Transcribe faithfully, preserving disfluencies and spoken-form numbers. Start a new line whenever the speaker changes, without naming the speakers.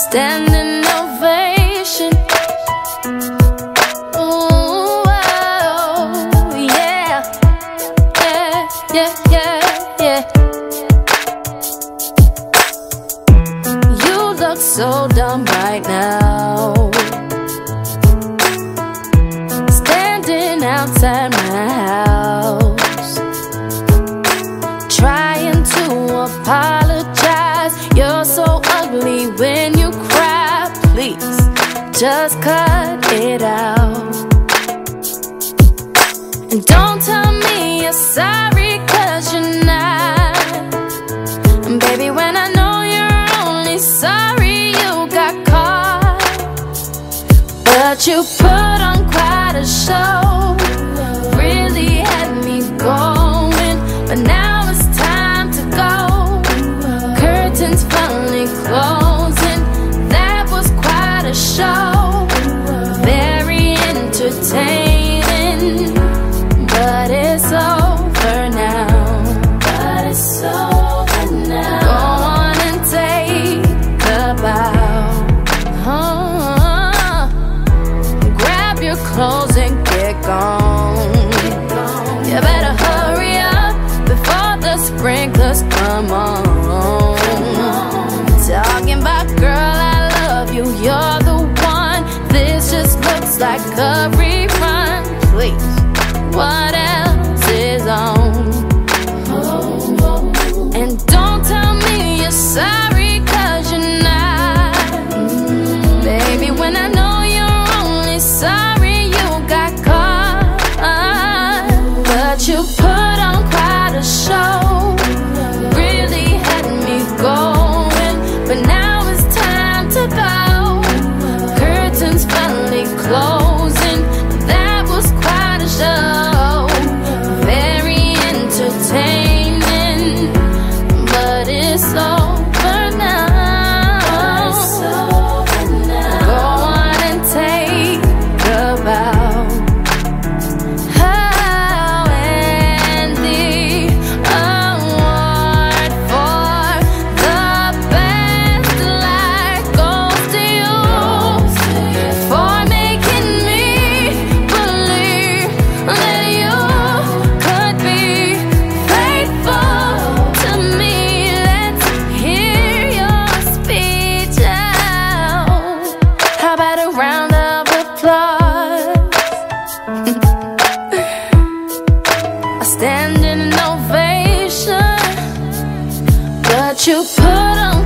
standing ovation. Ooh, oh, yeah, yeah, yeah, yeah, yeah. You look so dumb right now, standing outside my house, trying to apologize. You're so ugly when you cry. Please, just cut it out. And don't tell me you're sorry, cause you're not. And baby, when I know you're only sorry you got caught, but you put on quite a show, really had me going. But now it's time to go, curtains finally closing. That was quite a show, very entertaining, but it's over now. But it's over now. Go on and take a bow. Oh, grab your clothes and get gone. You better hurry up before the sprinklers come on. Talking about, girl, I love you, you're the one. This just looks like a rerun. Please, what else is on? And don't tell me you're sorry, cause you're not. Baby, when I know you're only sorry you got caught, but you put on quite a show, really had me going. But now it's time to go, curtains finally closing. That was quite a show, very entertaining, but it's over now. Go on and take a bow. Oh, and the award for the best life goes to you, for making me believe that you could be faithful to me. Let's hear your speech out. How about a round of applause? A standing ovation, but you put on